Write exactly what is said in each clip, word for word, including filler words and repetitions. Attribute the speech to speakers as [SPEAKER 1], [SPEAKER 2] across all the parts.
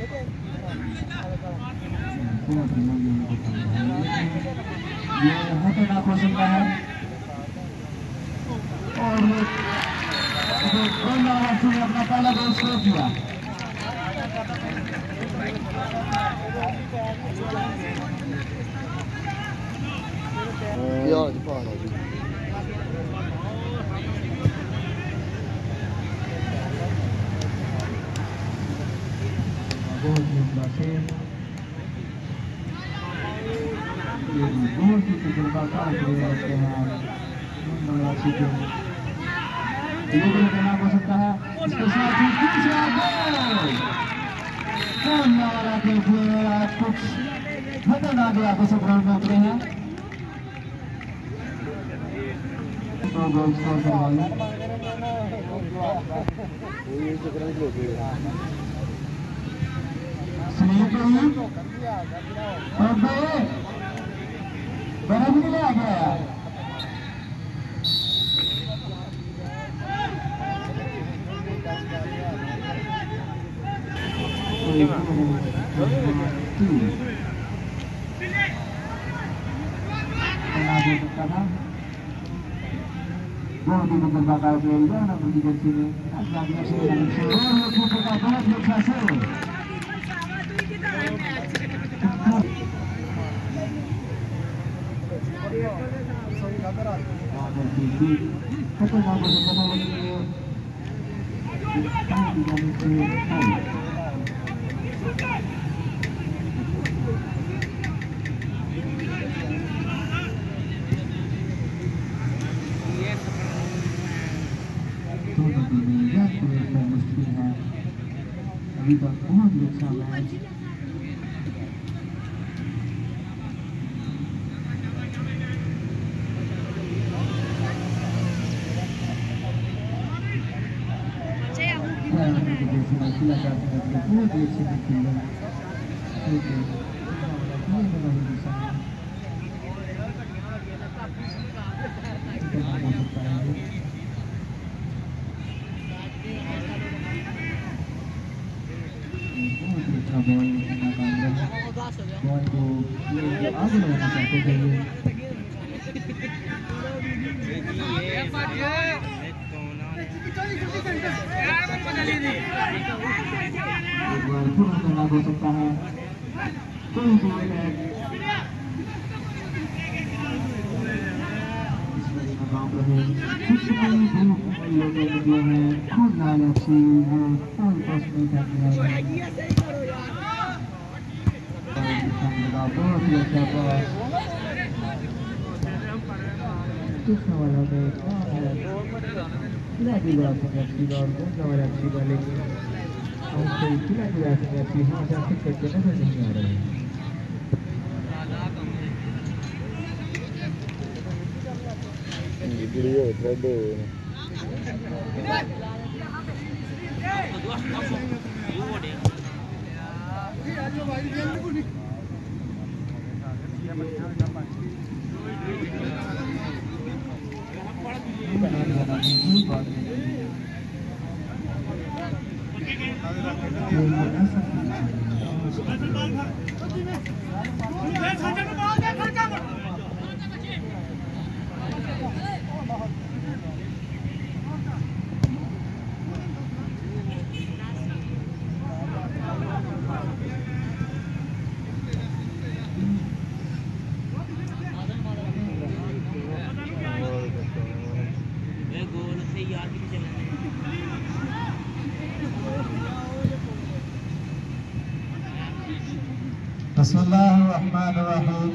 [SPEAKER 1] ये खतरनाक हो सकता है और गोलंदाज ने अपना पहला गोल स्कोर किया।
[SPEAKER 2] Ja, det får han också.
[SPEAKER 1] बहुत ही से ये बहुत ही तजुर्बा कार रहते हैं ये भी खतरनाक हो सकता है। इसके साथ ही तीसरा गोल खेलने वाला देखिए आज कुछ खतरनाक आकर्षक ग्राउंड में उतरे हैं। दो गोल स्कोर करवाए बर्फ नहीं ले आ गया यार। बहुत ही तजुर्बा कार प्लेयर ना पूरी जर्सी में बहुत अच्छा से खतरनाक हो सकता है मुश्किल है अभी तक बहुत ही अच्छा मैच बहुत ही अच्छे बॉल को आगे लगाना चाहते थे पूरा खतरनाक हो सकता है कोई गोल है कुछ नहीं धूप लोगों ने है खूब लाल अच्छी है कोई प्रश्न नहीं करते हैं बहुत ही अच्छा पास दूसरा वाला में खिला दी बात है अच्छी बात दूसरा वाला अच्छी बालेगी और कोई खिला दी बात है अच्छी हाँ जा फिर करके नजर नहीं आ रहे हैं
[SPEAKER 2] ये वीडियो थ्रेड बिस्मिल्लाहिर्रहमानिर्रहीम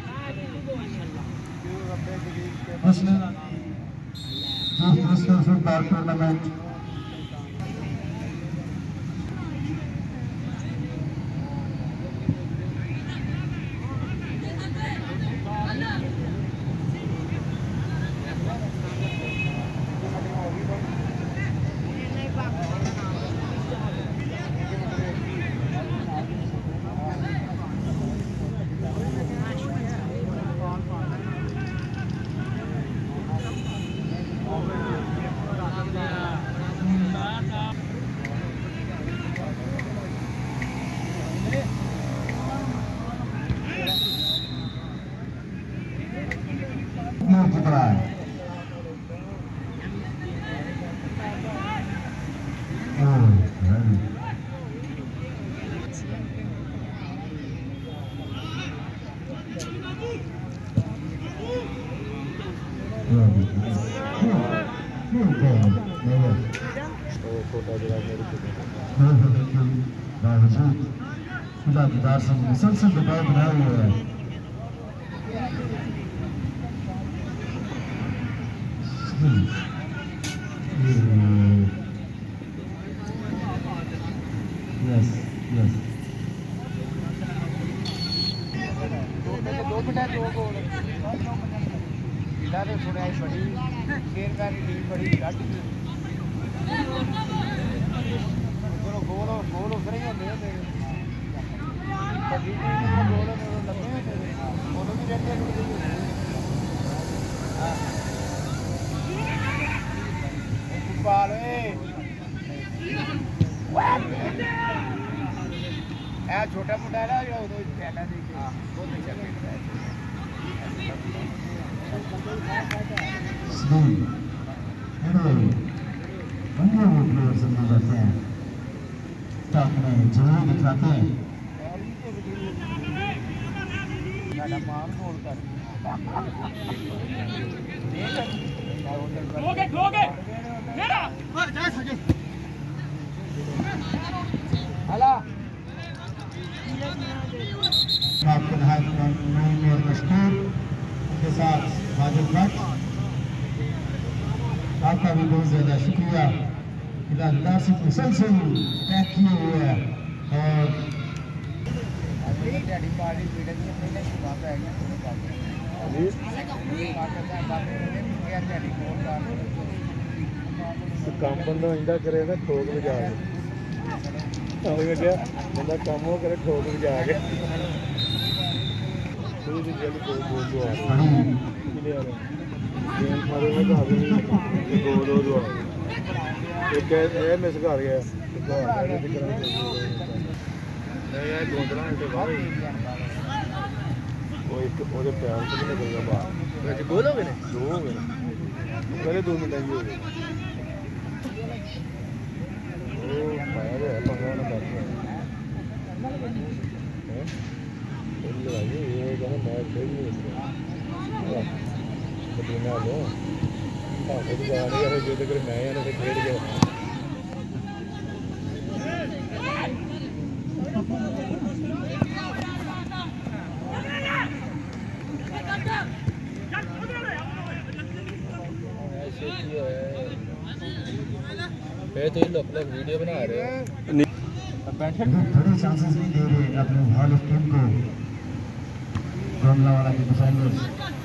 [SPEAKER 2] मुस्लिम मुस्लिम फुटबॉल टूर्नामेंट
[SPEAKER 1] बावजूद खुदा दीदार से मुसलसल दबाव बनाए हुए है। यस यस
[SPEAKER 2] दो मिनट दो गोल इधर थोड़ा बड़ी शेर का टीम बड़ी घट गोल गोल गोल उधर ही होते हैं बड़ी गोल लगे होते हैं गोल भी रहते हैं फुटबॉल ए छोटा मोटा है ना जो उधर पहला देखे बहुत अच्छा खेलता है।
[SPEAKER 1] बंदे वो प्लेयर समझे जाते हैं अपने जरूर दिखाते हैं। आपके नहायत मशहूर के साथ वाजिब भट्ट आपका भी बहुत ज़्यादा शुक्रिया। इलाज से मुसलसल पैक किए हुए हैं और
[SPEAKER 2] काम बंदा इंदा करे ना ठोक बजा के बंदा काम वो करे ठोक बजा के एक मिस कर गया पैर से निकल गया बाहर गोल हो गए दो हो गए पहले दो मिनट ही हो गए तो ये लोग वीडियो बना रहे हैं
[SPEAKER 1] थोड़े चांसेस नहीं दे रहे अपने हॉल ऑफ टीम को वाला के डिफेंडर्स।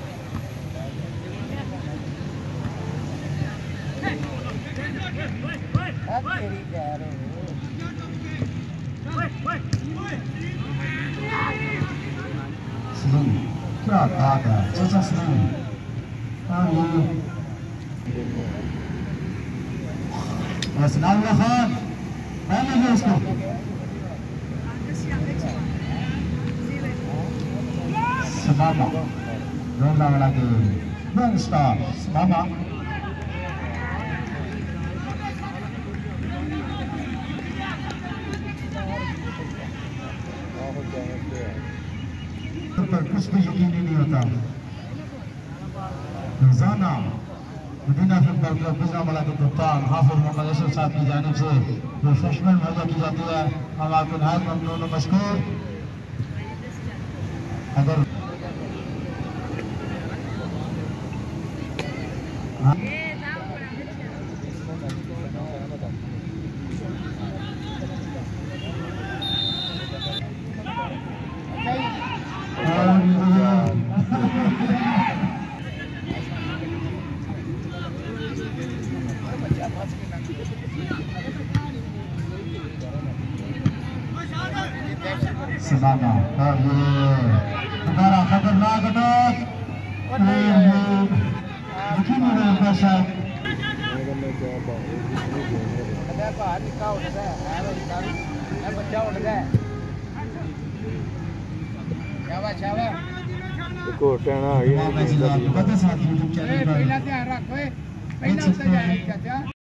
[SPEAKER 1] क्या बात है चाचा सलीम सनाउल्लाह खान पहले ही उसको समामा रोला वाला के यंग स्टार समामा पर कुछ भी यकीन नहीं होता। रोजाना मदीना फुटबॉल क्लब गुजरांवाला के कप्तान हाफिज मोहम्मद अशरफ साहब की जानिब से रिफ्रेशमेंट मुहैया की जाती है। हम आपके नहायत ममनून और मशकूर। अगर समाना और ये दोबारा खतरनाक अटैक यकीन नहीं होता शायद
[SPEAKER 2] बच्चा उठ गया शाबाश शाबाश
[SPEAKER 1] कोटना आ गया।
[SPEAKER 2] पहला ध्यान रखो पहला उत्ते जाए चाचा।